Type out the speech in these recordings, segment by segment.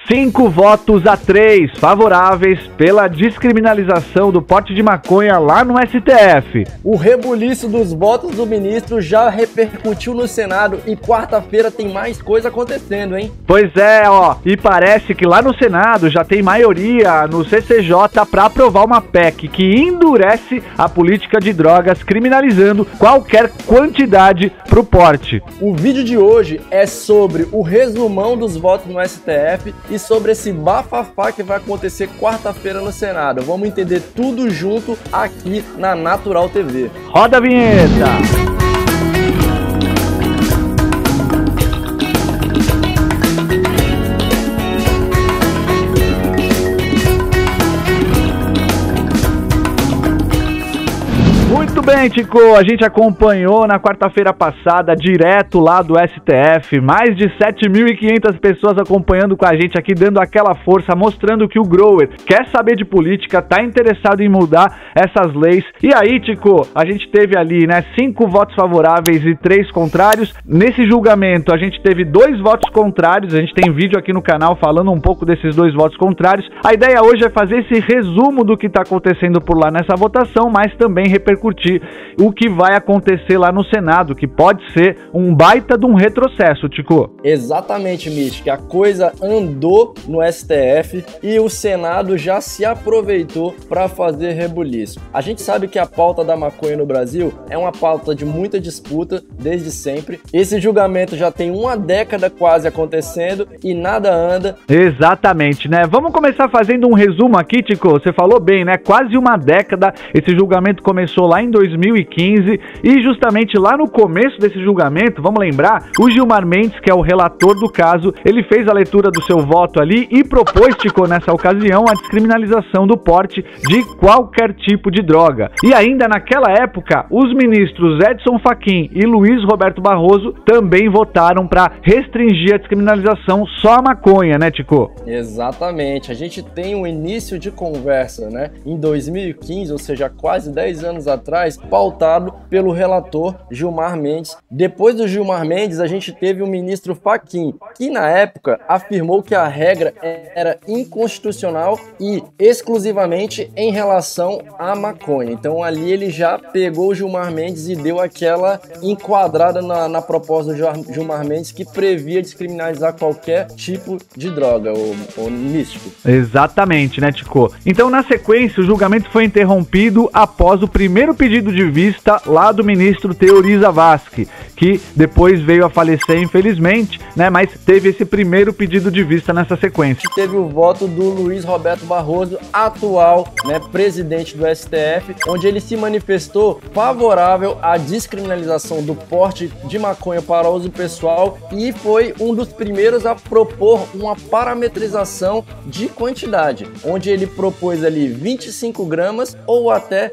5 votos a 3 favoráveis pela descriminalização do porte de maconha lá no STF. O rebuliço dos votos do ministro já repercutiu no Senado e quarta-feira tem mais coisa acontecendo, hein? Pois é, e parece que lá no Senado já tem maioria no CCJ para aprovar uma PEC que endurece a política de drogas, criminalizando qualquer quantidade pro porte. O vídeo de hoje é sobre o resumão dos votos no STF e sobre esse bafafá que vai acontecer quarta-feira no Senado. Vamos entender tudo junto aqui na Natural TV. Roda a vinheta! Muito bem, Tico, a gente acompanhou na quarta-feira passada, direto lá do STF, mais de 7.500 pessoas acompanhando com a gente aqui, dando aquela força, mostrando que o grower quer saber de política, tá interessado em mudar essas leis. E aí, Tico, a gente teve ali, 5 votos favoráveis e 3 contrários. Nesse julgamento, a gente teve 2 votos contrários, a gente tem vídeo aqui no canal falando um pouco desses 2 votos contrários. A ideia hoje é fazer esse resumo do que tá acontecendo por lá nessa votação, mas também repercutir o que vai acontecer lá no Senado, que pode ser um baita de um retrocesso, Tico. Exatamente, Mística. A coisa andou no STF e o Senado já se aproveitou para fazer rebuliço. A gente sabe que a pauta da maconha no Brasil é uma pauta de muita disputa desde sempre. Esse julgamento já tem uma década quase acontecendo e nada anda. Exatamente, Vamos começar fazendo um resumo aqui, Tico. Você falou bem, Quase uma década. Esse julgamento começou lá em 2015 e justamente lá no começo desse julgamento, vamos lembrar, o Gilmar Mendes, que é o relator do caso, ele fez a leitura do seu voto ali e propôs, Tico, nessa ocasião, a descriminalização do porte de qualquer tipo de droga. E ainda naquela época, os ministros Edson Fachin e Luiz Roberto Barroso também votaram para restringir a descriminalização só a maconha, Tico? Exatamente. A gente tem um início de conversa, em 2015, ou seja, quase 10 anos atrás, pautado pelo relator Gilmar Mendes. Depois do Gilmar Mendes, a gente teve o ministro Fachin, que na época afirmou que a regra era inconstitucional e exclusivamente em relação à maconha. Então ali ele já pegou o Gilmar Mendes e deu aquela enquadrada na proposta do Gilmar Mendes, que previa descriminalizar qualquer tipo de droga, o místico. Exatamente, Tico? Então, na sequência, o julgamento foi interrompido após o primeiro pedido de vista lá do ministro Teori Zavascki, que depois veio a falecer, infelizmente, mas teve esse primeiro pedido de vista nessa sequência. Teve o voto do Luiz Roberto Barroso, atual presidente do STF, onde ele se manifestou favorável à descriminalização do porte de maconha para uso pessoal e foi um dos primeiros a propor uma parametrização de quantidade, onde ele propôs ali 25 gramas ou até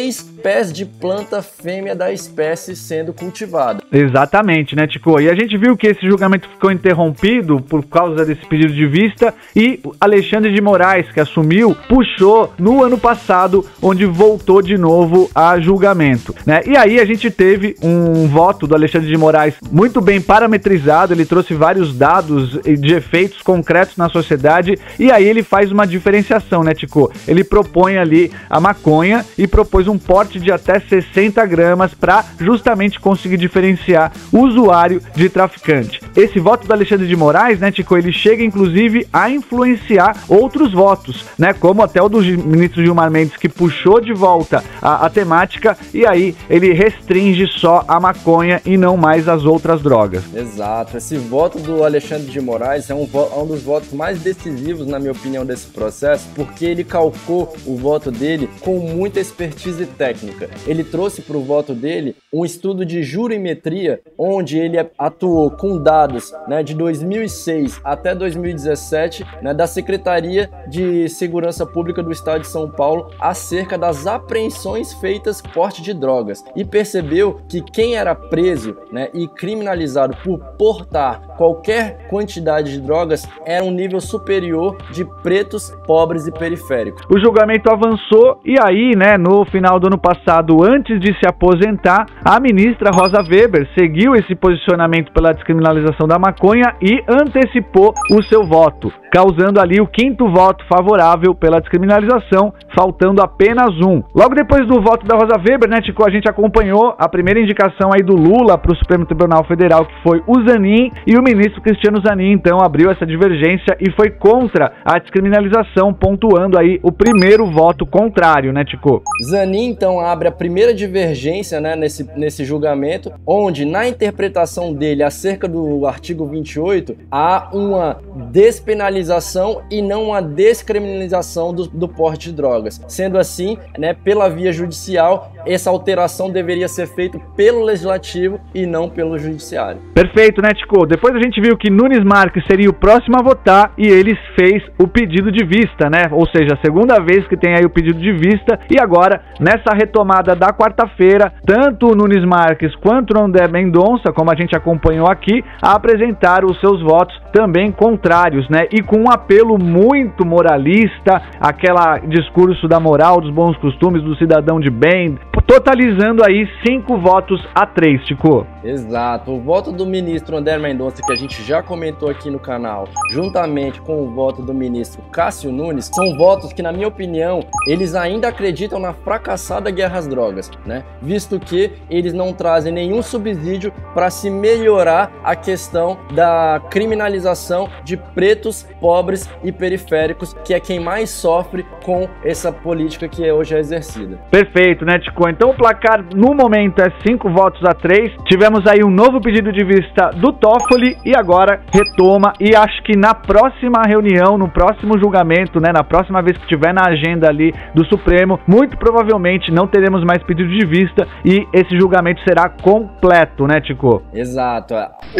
6 pés de planta fêmea da espécie sendo cultivada. Exatamente, Tico? E a gente viu que esse julgamento ficou interrompido por causa desse pedido de vista e Alexandre de Moraes, que assumiu, puxou no ano passado, onde voltou de novo a julgamento, E aí a gente teve um voto do Alexandre de Moraes muito bem parametrizado, ele trouxe vários dados de efeitos concretos na sociedade e aí ele faz uma diferenciação, Tico? Ele propõe ali a maconha e propôs um porte de até 60 gramas para justamente conseguir diferenciar o usuário de traficante. Esse voto do Alexandre de Moraes, Tico, ele chega inclusive a influenciar outros votos, como até o do ministro Gilmar Mendes, que puxou de volta a temática e aí ele restringe só a maconha e não mais as outras drogas. Exato. Esse voto do Alexandre de Moraes é um dos votos mais decisivos, na minha opinião, desse processo, porque ele calcou o voto dele com muita expertise técnica. Ele trouxe para o voto dele um estudo de jurimetria, onde ele atuou com dados de 2006 até 2017 da Secretaria de Segurança Pública do Estado de São Paulo acerca das apreensões feitas por porte de drogas e percebeu que quem era preso e criminalizado por portar qualquer quantidade de drogas era um nível superior de pretos, pobres e periféricos. O julgamento avançou e aí, no final do ano passado, antes de se aposentar, a ministra Rosa Weber seguiu esse posicionamento pela descriminalização descriminalização da maconha e antecipou o seu voto, causando ali o 5º voto favorável pela descriminalização, faltando apenas um. Logo depois do voto da Rosa Weber, né, Tico, a gente acompanhou a primeira indicação aí do Lula para o Supremo Tribunal Federal, que foi o Zanin, e o ministro Cristiano Zanin, então, abriu essa divergência e foi contra a descriminalização, pontuando aí o primeiro voto contrário, né, Tico? Zanin, então, abre a primeira divergência, né, nesse julgamento, onde, na interpretação dele acerca do artigo 28, há uma despenalização e não uma descriminalização do porte de drogas. Sendo assim, né, pela via judicial, essa alteração deveria ser feita pelo Legislativo e não pelo Judiciário. Perfeito, né, Tico? Depois a gente viu que Nunes Marques seria o próximo a votar e ele fez o pedido de vista, né? Ou seja, a segunda vez que tem aí o pedido de vista, e agora, nessa retomada da quarta-feira, tanto o Nunes Marques quanto o André Mendonça, como a gente acompanhou aqui, apresentaram os seus votos também contrários, né? E com um apelo muito moralista, aquele discurso da moral, dos bons costumes, do cidadão de bem, totalizando aí 5 votos a 3, Tico. Exato. O voto do ministro André Mendonça, que a gente já comentou aqui no canal, juntamente com o voto do ministro Cássio Nunes, são votos que, na minha opinião, eles ainda acreditam na fracassada guerra às drogas, né? Visto que eles não trazem nenhum subsídio para se melhorar a questão da criminalização de pretos, pobres e periféricos, que é quem mais sofre com essa política que hoje é exercida. Perfeito, né, Tico? Então o placar no momento é 5 votos a 3. Tivemos aí um novo pedido de vista do Toffoli e agora retoma, e acho que na próxima reunião, no próximo julgamento, né, na próxima vez que tiver na agenda ali do Supremo, muito provavelmente não teremos mais pedido de vista e esse julgamento será completo, né, Tico? Exato.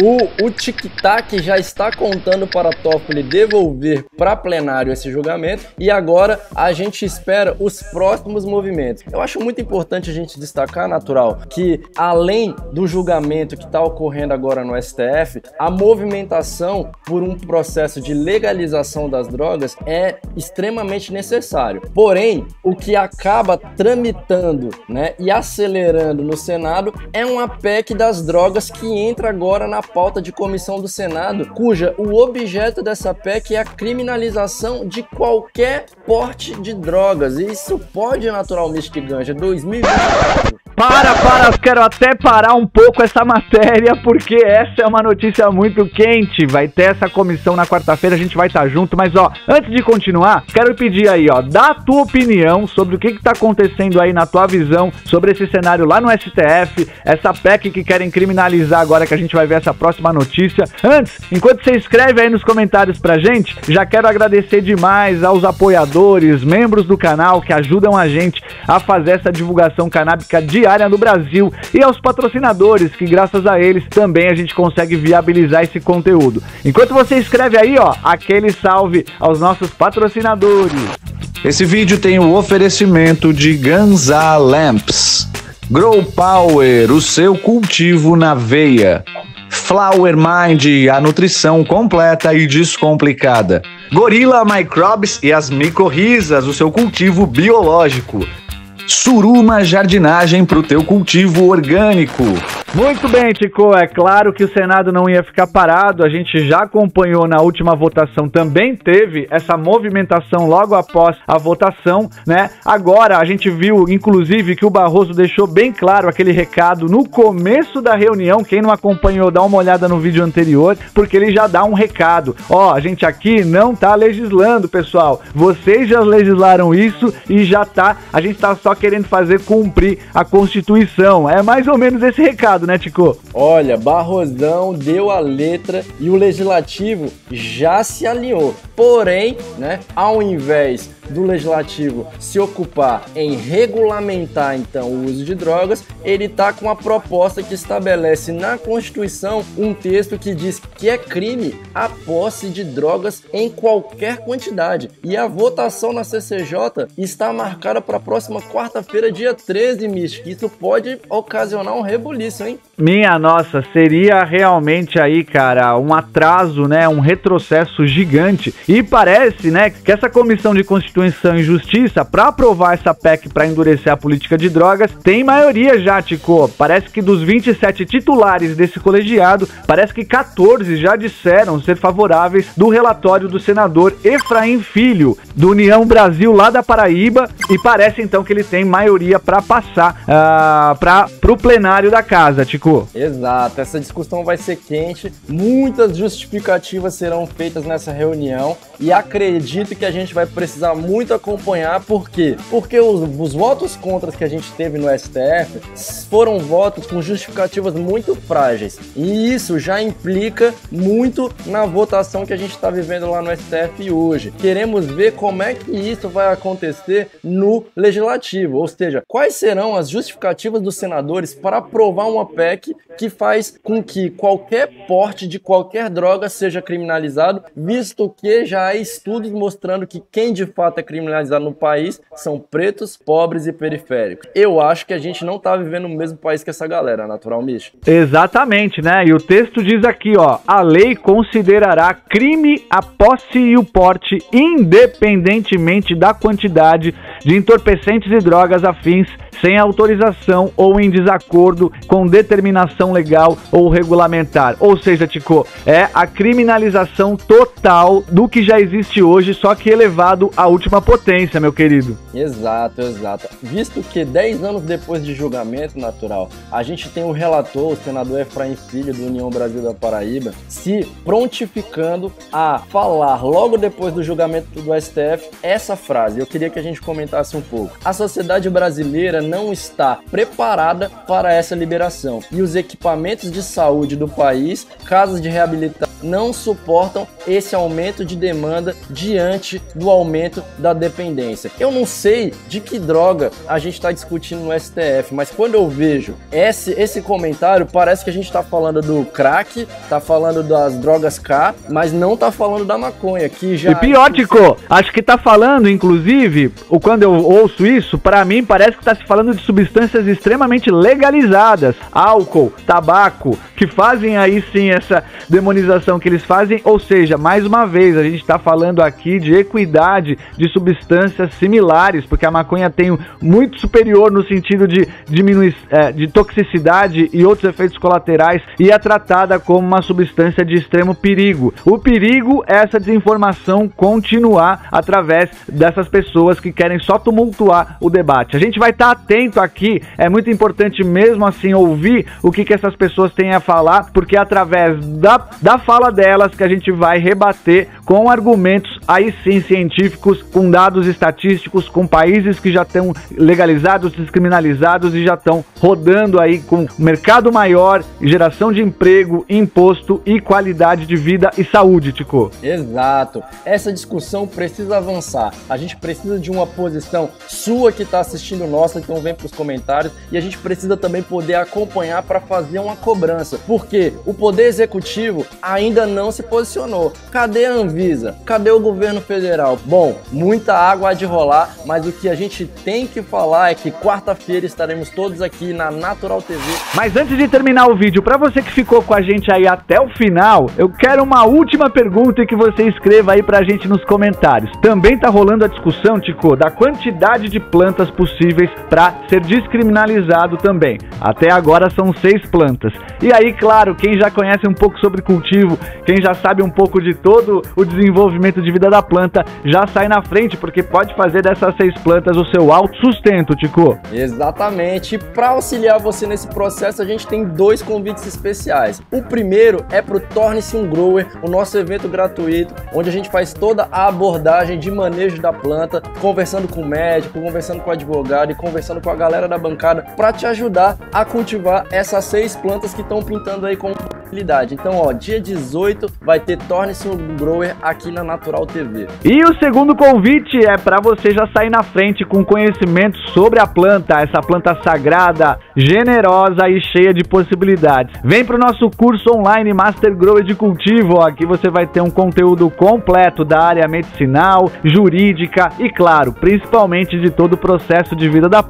O tic-tac já está contando para Toffoli devolver para plenário esse julgamento e agora a gente espera os próximos movimentos. Eu acho muito importante a gente destacar, Natural, que além do julgamento que está ocorrendo agora no STF, a movimentação por um processo de legalização das drogas é extremamente necessário. Porém, o que acaba tramitando, né, e acelerando no Senado é uma PEC das drogas que entra agora na pauta de comissão do Senado, cuja o objeto dessa PEC é a criminalização de qualquer porte de drogas. E isso pode, naturalmente, que ganja 2024. Quero até parar um pouco essa matéria, porque essa é uma notícia muito quente. Vai ter essa comissão na quarta-feira, a gente vai estar junto, mas ó, antes de continuar, quero pedir aí, ó, dá a tua opinião sobre o que tá acontecendo aí na tua visão sobre esse cenário lá no STF, essa PEC que querem criminalizar agora, que a gente vai ver essa próxima notícia. Antes, enquanto você escreve aí nos comentários pra gente, já quero agradecer demais aos apoiadores, membros do canal que ajudam a gente a fazer essa divulgação canábica diária no Brasil, e aos patrocinadores, que graças a eles também a gente consegue viabilizar esse conteúdo. Enquanto você escreve aí, ó, aquele salve aos nossos patrocinadores. Esse vídeo tem o oferecimento de Ganza Lamps, Grow Power, o seu cultivo na veia, Flower Mind, a nutrição completa e descomplicada, Gorilla Microbes e as micorrizas, o seu cultivo biológico, Suruma Jardinagem para o teu cultivo orgânico. Muito bem, Tico, é claro que o Senado não ia ficar parado, a gente já acompanhou na última votação, também teve essa movimentação logo após a votação, né? Agora a gente viu, inclusive, que o Barroso deixou bem claro aquele recado no começo da reunião. Quem não acompanhou, dá uma olhada no vídeo anterior, porque ele já dá um recado. Ó, a gente aqui não tá legislando, pessoal, vocês já legislaram isso e já tá, a gente tá só querendo fazer cumprir a Constituição. É mais ou menos esse recado, né, Tico? Olha, Barrosão deu a letra e o Legislativo já se alinhou. Porém, né, ao invés do Legislativo se ocupar em regulamentar, então, o uso de drogas, ele está com a proposta que estabelece na Constituição um texto que diz que é crime a posse de drogas em qualquer quantidade. E a votação na CCJ está marcada para a próxima quarta-feira, dia 13, Mystic. Isso pode ocasionar um rebuliço, hein? Minha nossa, seria realmente aí, cara, um atraso, né, um retrocesso gigante. E parece, né, que essa comissão de Constituição Constituição e Justiça para aprovar essa PEC para endurecer a política de drogas, tem maioria já, Tico. Parece que dos 27 titulares desse colegiado, parece que 14 já disseram ser favoráveis do relatório do senador Efraim Filho, do União Brasil, lá da Paraíba, e parece então que ele tem maioria para passar para o plenário da casa, Tico. Exato, essa discussão vai ser quente, muitas justificativas serão feitas nessa reunião e acredito que a gente vai precisar muito acompanhar. Por quê? Porque os votos contras que a gente teve no STF foram votos com justificativas muito frágeis e isso já implica muito na votação que a gente está vivendo lá no STF hoje. Queremos ver como é que isso vai acontecer no Legislativo, ou seja, quais serão as justificativas dos senadores para aprovar uma PEC que faz com que qualquer porte de qualquer droga seja criminalizado, visto que já há estudos mostrando que quem de fato é criminalizado no país são pretos, pobres e periféricos. Eu acho que a gente não está vivendo no mesmo país que essa galera, Natural Mish. Exatamente, né? E o texto diz aqui, ó, a lei considerará crime a posse e o porte independentemente da quantidade de entorpecentes e drogas afins sem autorização ou em desacordo com determinação legal ou regulamentar. Ou seja, Tico, é a criminalização total do que já existe hoje, só que elevado à última potência, meu querido. Exato, exato. Visto que 10 anos depois de julgamento, Natural, a gente tem o relator, o senador Efraim Filho, do União Brasil da Paraíba, se prontificando a falar logo depois do julgamento do STF essa frase. Eu queria que a gente comentasse um pouco. A sociedade brasileira não está preparada para essa liberação e os equipamentos de saúde do país, casas de reabilitação, não suportam esse aumento de demanda diante do aumento da dependência. Eu não sei de que droga a gente está discutindo no STF, mas quando eu vejo esse comentário, parece que a gente está falando do crack, está falando das drogas K, mas não está falando da maconha, que já... E pior, Tico, acho que tá falando, inclusive, quando eu ouço isso, pra mim parece que tá se falando de substâncias extremamente legalizadas, álcool, tabaco, que fazem aí sim essa demonização que eles fazem, ou seja, mais uma vez, a gente tá falando aqui de equidade de substâncias similares, porque a maconha tem muito superior no sentido de de toxicidade e outros efeitos colaterais e é tratada como uma substância de extremo perigo. O perigo é essa desinformação continuar através dessas pessoas que querem só tumultuar o debate. A gente vai estar atento aqui, é muito importante mesmo assim ouvir o que essas pessoas têm a falar, porque é através da fala delas que a gente vai rebater com argumentos aí sim científicos, com dados estatísticos, com países que já estão legalizados, descriminalizados e já estão rodando aí com mercado maior, geração de emprego, imposto e qualidade de vida e saúde, Tico. Exato. Essa discussão precisa avançar. A gente precisa de uma posição sua que está assistindo nossa, então vem para os comentários, e a gente precisa também poder acompanhar para fazer uma cobrança, porque o Poder Executivo ainda não se posicionou. Cadê a Anvisa? Cadê o governo federal? Bom, muita água há de rolar, mas o que a gente tem que falar é que quarta-feira estaremos todos aqui na Natural TV. Mas antes de terminar o vídeo, para você que ficou com a gente aí até o final, eu quero uma última pergunta e que você escreva aí pra gente nos comentários. Também tá rolando a discussão, Tico, da quantidade de plantas possíveis para ser descriminalizado também. Até agora são 6 plantas. E aí, claro, quem já conhece um pouco sobre cultivo, quem já sabe um pouco de todo o desenvolvimento de vida da planta, já sai na frente, porque pode fazer dessas 6 plantas o seu autossustento, Tico. Exatamente. E para auxiliar você nesse processo, a gente tem 2 convites especiais. O primeiro é pro Torne-se um Grower, o nosso evento gratuito, onde a gente faz toda a abordagem de manejo da planta, conversando com o médico, conversando com o advogado e conversando com a galera da bancada para te ajudar a cultivar essas 6 plantas que estão pintando aí com possibilidade. Então, ó, dia 18 vai ter Torne-se um Grower aqui na Natural TV. E o segundo convite é para você já sair na frente com conhecimento sobre a planta, essa planta sagrada, generosa e cheia de possibilidades. Vem pro nosso curso online Master Grower de Cultivo, ó. Aqui você vai ter um conteúdo completo da área medicinal, jurídica e, claro, principalmente de todo o processo de vida da planta.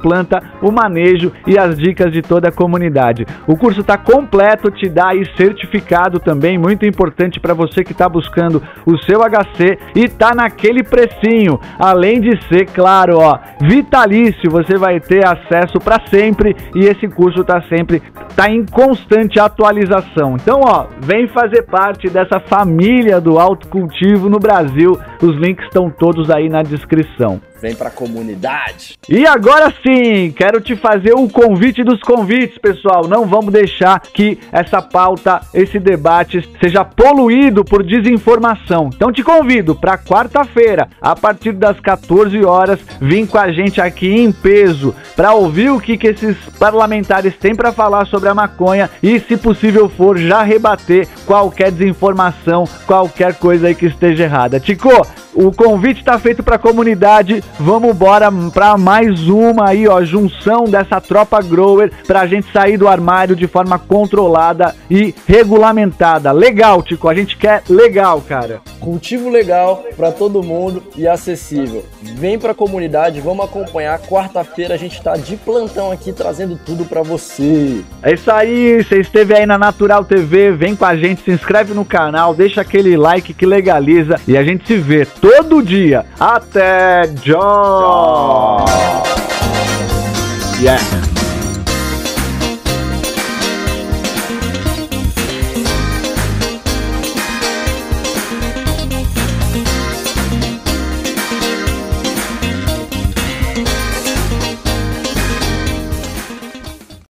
planta, o manejo e as dicas de toda a comunidade. O curso está completo, te dá aí certificado também, muito importante para você que está buscando o seu HC e tá naquele precinho, além de ser, claro, ó, vitalício, você vai ter acesso para sempre e esse curso tá em constante atualização. Então, ó, vem fazer parte dessa família do autocultivo no Brasil. Os links estão todos aí na descrição. Vem pra comunidade. E agora sim, quero te fazer o convite dos convites, pessoal. Não vamos deixar que essa pauta, esse debate seja poluído por desinformação. Então te convido para quarta-feira, a partir das 14 horas, vim com a gente aqui em peso para ouvir o que esses parlamentares têm para falar sobre a maconha e, se possível for, já rebater qualquer desinformação, qualquer coisa aí que esteja errada. Tico, o convite está feito para a comunidade. Vamos embora para mais uma aí, ó, junção dessa tropa grower pra gente sair do armário de forma controlada e regulamentada. Legal, Tico, a gente quer legal, cara. Cultivo legal para todo mundo e acessível. Vem pra comunidade, vamos acompanhar. Quarta-feira a gente tá de plantão aqui trazendo tudo para você. É isso aí, você esteve aí na Natural TV, vem com a gente, se inscreve no canal, deixa aquele like que legaliza e a gente se vê todo dia. Até! Tchau! Yeah!